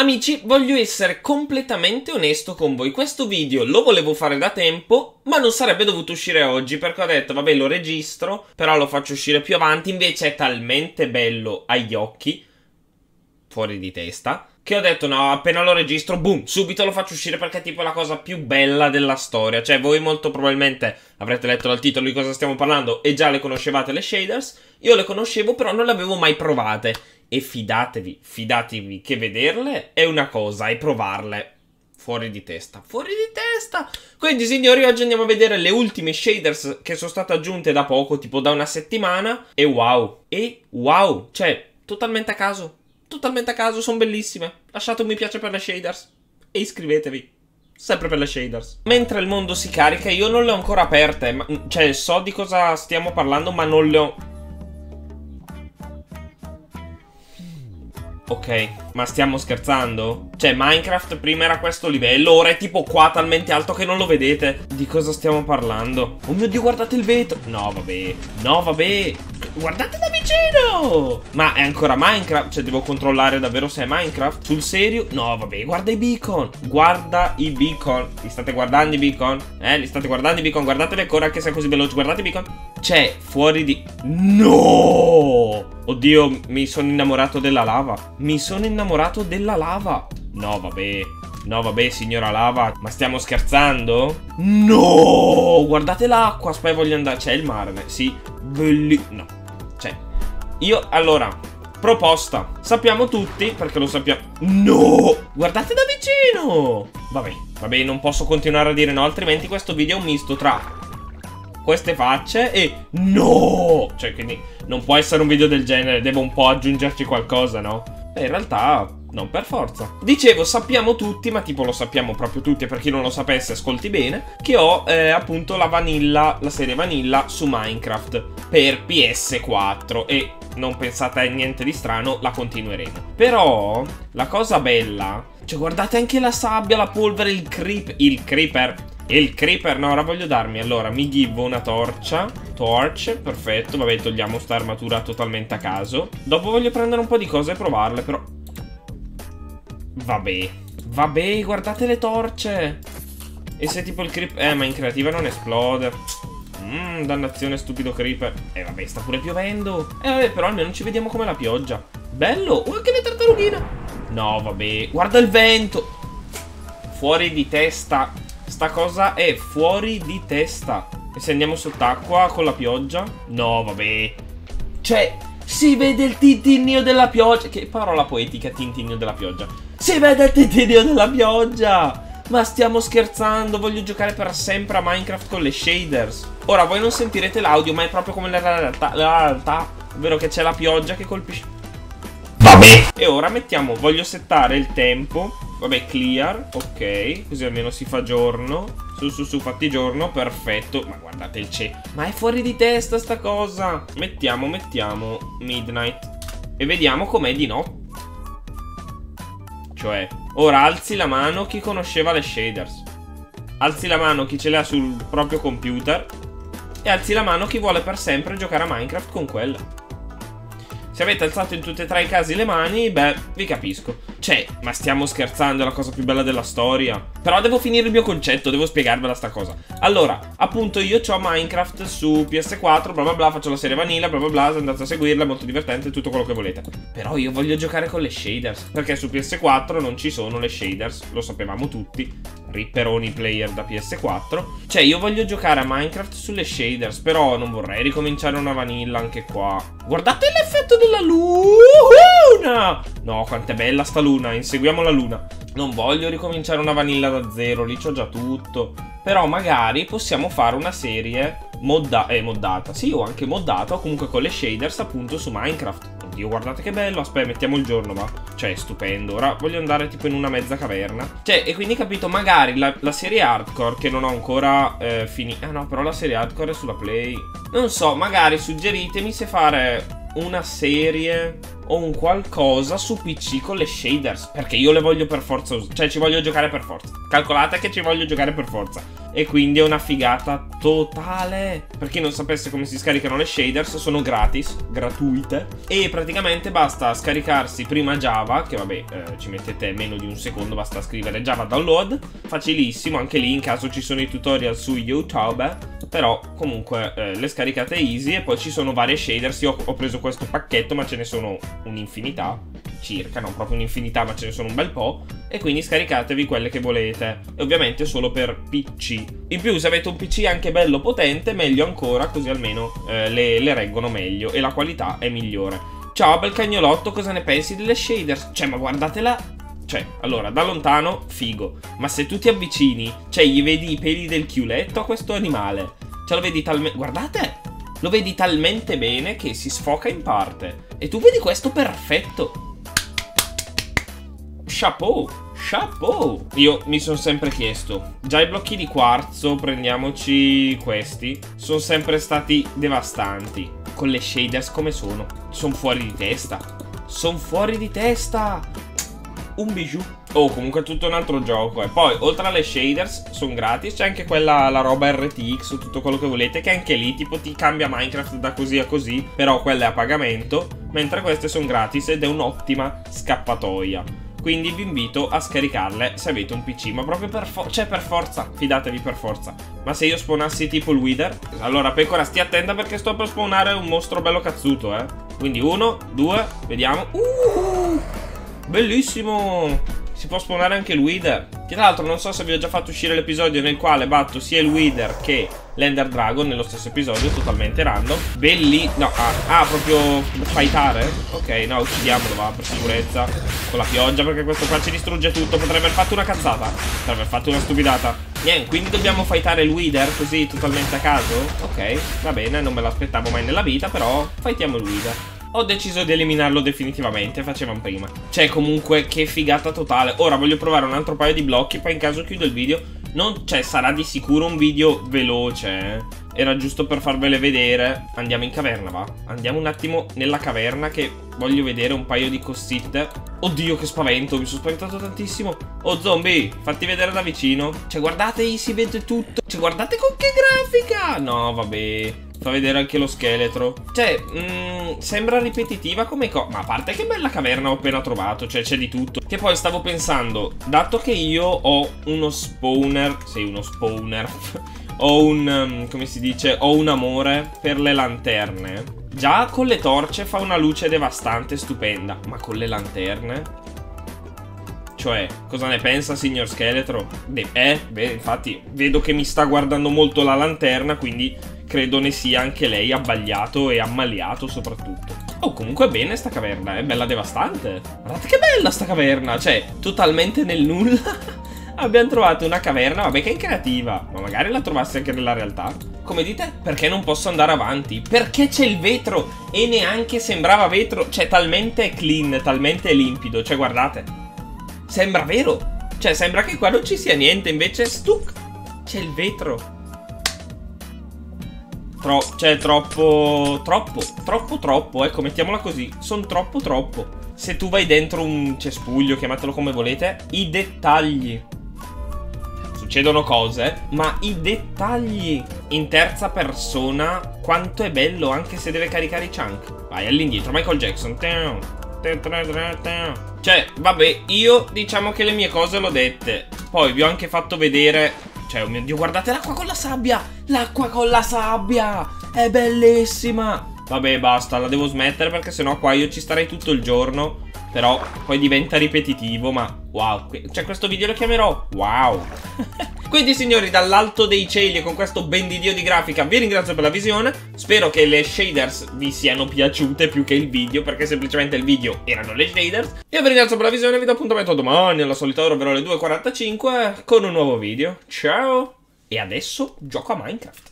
Amici, voglio essere completamente onesto con voi. Questo video lo volevo fare da tempo, ma non sarebbe dovuto uscire oggi, perché ho detto, vabbè, lo registro, però lo faccio uscire più avanti. Invece è talmente bello agli occhi, fuori di testa, che ho detto, no, appena lo registro, boom, subito lo faccio uscire, perché è tipo la cosa più bella della storia. Cioè, voi molto probabilmente avrete letto dal titolo di cosa stiamo parlando e già le conoscevate le shaders. Io le conoscevo, però non le avevo mai provate. E fidatevi che vederle è una cosa e provarle fuori di testa. Fuori di testa! Quindi signori, oggi andiamo a vedere le ultime shaders che sono state aggiunte da poco, tipo da una settimana. E wow! Cioè, totalmente a caso. Totalmente a caso, sono bellissime. Lasciate un mi piace per le shaders. E iscrivetevi. Sempre per le shaders. Mentre il mondo si carica, io non le ho ancora aperte. Cioè, so di cosa stiamo parlando, ma non le ho... Ok, ma stiamo scherzando? Cioè, Minecraft prima era a questo livello, ora è tipo qua talmente alto che non lo vedete. Di cosa stiamo parlando? Oh mio Dio, guardate il vetro. No, vabbè. Guardate da vicino! Ma è ancora Minecraft? Cioè, devo controllare davvero se è Minecraft? Sul serio? No, vabbè, guarda i beacon. Guarda i beacon. Li state guardando i beacon? Li state guardando i beacon? Guardateli ancora, anche se è così veloce. Guardate i beacon. C'è fuori di... No! Oddio, mi sono innamorato della lava. No, vabbè, signora lava. Ma stiamo scherzando? No! Guardate l'acqua. Aspetta, voglio andare... C'è il mare, sì. No. Cioè, io... Allora, proposta. Sappiamo tutti, perché lo sappiamo... No! Guardate da vicino! Vabbè, non posso continuare a dire no, altrimenti questo video è un misto tra... queste facce e... No! Cioè, quindi non può essere un video del genere, devo un po' aggiungerci qualcosa, no? In realtà, non per forza. Dicevo, sappiamo tutti, ma tipo lo sappiamo proprio tutti, e per chi non lo sapesse, ascolti bene, che ho appunto la serie Vanilla su Minecraft per PS4 e non pensate a niente di strano, la continueremo. Però, la cosa bella... Cioè, guardate anche la sabbia, la polvere, il creeper, no, ora voglio darmi, allora, mi give una torcia, perfetto, vabbè, togliamo sta armatura totalmente a caso. Dopo voglio prendere un po' di cose e provarle, però... Vabbè, guardate le torce. E se tipo il creeper... ma in creativa non esplode. Dannazione, stupido creeper. Vabbè, sta pure piovendo. Vabbè, però almeno ci vediamo come la pioggia. Bello, anche le tartarughine. No, vabbè, guarda il vento. Fuori di testa. Sta cosa è fuori di testa. E se andiamo sott'acqua con la pioggia? No, vabbè. Cioè, si vede il tintinnio della pioggia. Che parola poetica, tintinnio della pioggia. Si vede il tintinnio della pioggia. Ma stiamo scherzando, voglio giocare per sempre a Minecraft con le shaders. Ora, voi non sentirete l'audio, ma è proprio come la realtà. Ovvero che c'è la pioggia che colpisce. Vabbè. E ora mettiamo, voglio settare il tempo. Vabbè, clear, ok. Così almeno si fa giorno. Su, fatti giorno, perfetto. Ma guardate il cielo. Ma è fuori di testa sta cosa. Mettiamo midnight. E vediamo com'è di notte. Cioè, ora alzi la mano chi conosceva le shaders. Alzi la mano chi ce l'ha sul proprio computer. E alzi la mano chi vuole per sempre giocare a Minecraft con quelle. Se avete alzato in tutti e tre i casi le mani, beh, vi capisco. Cioè, ma stiamo scherzando, è la cosa più bella della storia. Però devo finire il mio concetto, devo spiegarvela sta cosa. Allora, appunto io ho Minecraft su PS4, bla bla bla, faccio la serie Vanilla, bla bla bla, andate a seguirla, è molto divertente, tutto quello che volete. Però io voglio giocare con le shaders, perché su PS4 non ci sono le shaders, lo sapevamo tutti. Ripperoni player da PS4. Cioè, io voglio giocare a Minecraft sulle shaders, però non vorrei ricominciare una Vanilla anche qua. Guardate l'effetto della luna! No, quanto è bella sta luna, inseguiamo la luna. Non voglio ricominciare una Vanilla da zero, lì c'ho già tutto. Però magari possiamo fare una serie moddata. Sì, o anche moddata, o comunque con le shaders appunto su Minecraft. Oddio, guardate che bello. Aspetta, mettiamo il giorno, va. Cioè, stupendo. Ora voglio andare tipo in una mezza caverna. Cioè, e quindi capito, magari la serie hardcore che non ho ancora finito. Ah no, però la serie hardcore è sulla Play. Non so, magari suggeritemi se fare una serie o un qualcosa su PC con le shaders, perché io le voglio per forza cioè ci voglio giocare per forza. Calcolate che ci voglio giocare per forza. E quindi è una figata totale. Per chi non sapesse come si scaricano le shaders, sono gratis, gratuite. E praticamente basta scaricarsi prima Java, che vabbè ci mettete meno di un secondo, basta scrivere Java download. Facilissimo, anche lì in caso ci sono i tutorial su YouTube. Però comunque le scaricate easy. E poi ci sono varie shaders. Io ho preso questo pacchetto, ma ce ne sono un'infinità circa, non proprio un'infinità, ma ce ne sono un bel po'. E quindi scaricatevi quelle che volete. E ovviamente solo per PC. In più, se avete un PC anche bello potente, meglio ancora, così almeno le reggono meglio e la qualità è migliore. Ciao bel cagnolotto, cosa ne pensi delle shaders? Cioè, ma guardatela. Cioè, allora, da lontano, figo. Ma se tu ti avvicini, cioè, gli vedi i peli del chiuletto a questo animale. Cioè, lo vedi talmente... Guardate! Lo vedi talmente bene che si sfoca in parte. E tu vedi questo perfetto. Chapeau! Chapeau! Io mi sono sempre chiesto, già i blocchi di quarzo, prendiamoci questi, sono sempre stati devastanti. Con le shaders come sono? Sono fuori di testa. Sono fuori di testa! Un bijou. Oh, comunque tutto un altro gioco. E poi, oltre alle shaders, sono gratis. C'è anche quella, la roba RTX o tutto quello che volete, che anche lì, tipo, ti cambia Minecraft da così a così. Però quella è a pagamento, mentre queste sono gratis ed è un'ottima scappatoia. Quindi vi invito a scaricarle se avete un PC. Ma proprio per forza, cioè per forza, fidatevi per forza. Ma se io spawnassi tipo il Wither, allora Pecora stia attenta perché sto per spawnare un mostro bello cazzuto, Quindi 1, 2, vediamo. Bellissimo! Si può spawnare anche il Wither. Che tra l'altro non so se vi ho già fatto uscire l'episodio nel quale batto sia il Wither che l'Ender Dragon nello stesso episodio, totalmente random. No, proprio fightare? Ok, no, uccidiamolo, va, per sicurezza. Con la pioggia, perché questo qua ci distrugge tutto. Potrebbe aver fatto una cazzata. Potrebbe aver fatto una stupidata. Niente, quindi dobbiamo fightare il Wither così, totalmente a caso? Ok, va bene, non me l'aspettavo mai nella vita, però fightiamo il Wither. Ho deciso di eliminarlo definitivamente, facevamo prima. Cioè, comunque, che figata totale. Ora voglio provare un altro paio di blocchi, poi in caso chiudo il video. Cioè, sarà di sicuro un video veloce, Era giusto per farvele vedere. Andiamo in caverna, va? Andiamo un attimo nella caverna che voglio vedere un paio di cosette. Oddio, che spavento, mi sono spaventato tantissimo. Oh, zombie, fatti vedere da vicino. Cioè, guardate, si vede tutto. Cioè, guardate con che grafica. No, vabbè. Fa vedere anche lo scheletro. Cioè, sembra ripetitiva come ma a parte che bella caverna ho appena trovato. Cioè, c'è di tutto. Che poi stavo pensando, dato che io ho uno spawner. Sei uno spawner. Ho un, come si dice, ho un amore per le lanterne. Già con le torce fa una luce devastante, stupenda. Ma con le lanterne? Cioè, cosa ne pensa, signor scheletro? Beh, infatti, vedo che mi sta guardando molto la lanterna, quindi credo ne sia anche lei abbagliato e ammaliato soprattutto. Oh, comunque bene sta caverna, è bella devastante. Guardate che bella sta caverna, cioè, totalmente nel nulla. Abbiamo trovato una caverna, vabbè che è creativa, ma magari la trovassi anche nella realtà. Come dite? Perché non posso andare avanti? Perché c'è il vetro e neanche sembrava vetro, cioè talmente clean, talmente limpido, cioè guardate. Sembra vero, cioè sembra che qua non ci sia niente, invece stuc, c'è il vetro. Cioè troppo, ecco, mettiamola così, sono troppo. Se tu vai dentro un cespuglio, chiamatelo come volete, i dettagli. Succedono cose, ma i dettagli in terza persona, quanto è bello, anche se deve caricare i chunk. Vai all'indietro, Michael Jackson. Cioè, vabbè, io diciamo che le mie cose l'ho dette. Poi vi ho anche fatto vedere. Cioè, oh mio Dio, guardate l'acqua con la sabbia. L'acqua con la sabbia è bellissima. Vabbè, basta, la devo smettere perché sennò qua io ci starei tutto il giorno. Però poi diventa ripetitivo, ma wow. Cioè, questo video lo chiamerò wow. Quindi, signori, dall'alto dei cieli e con questo ben di Dio di grafica vi ringrazio per la visione. Spero che le shaders vi siano piaciute più che il video, perché semplicemente il video erano le shaders. Io vi ringrazio per la visione, vi do appuntamento domani alla solita ora, ovvero alle 2:45, con un nuovo video. Ciao! E adesso gioco a Minecraft.